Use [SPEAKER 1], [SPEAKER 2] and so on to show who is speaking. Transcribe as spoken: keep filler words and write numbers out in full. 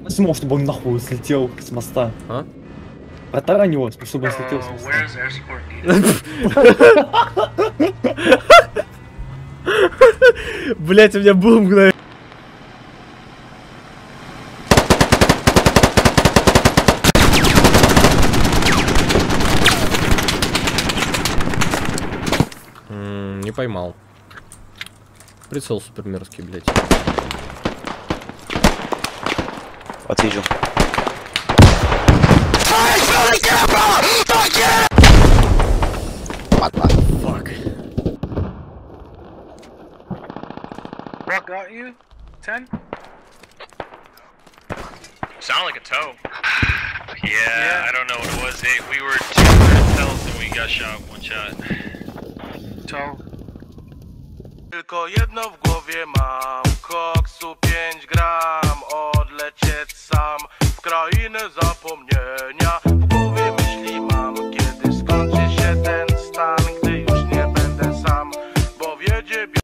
[SPEAKER 1] Смог, чтобы он нахуй слетел с моста.
[SPEAKER 2] А?
[SPEAKER 1] Протарань его, чтобы он слетел с моста.
[SPEAKER 2] Блять, у меня был мгновение. Не поймал. Прицел супермерзкий, блять.
[SPEAKER 3] Вот вижу. Падла.
[SPEAKER 2] Fuck.
[SPEAKER 4] Got you? Ten?
[SPEAKER 5] Sound like a toe. Yeah,
[SPEAKER 4] Yeah.
[SPEAKER 5] I don't know what it was. Hey, we were two hundred health and we got shot one shot.
[SPEAKER 4] Toe.
[SPEAKER 6] Tylko jedno w głowie mam, koksu pięć gram, odlecieć sam w krainę zapomnienia.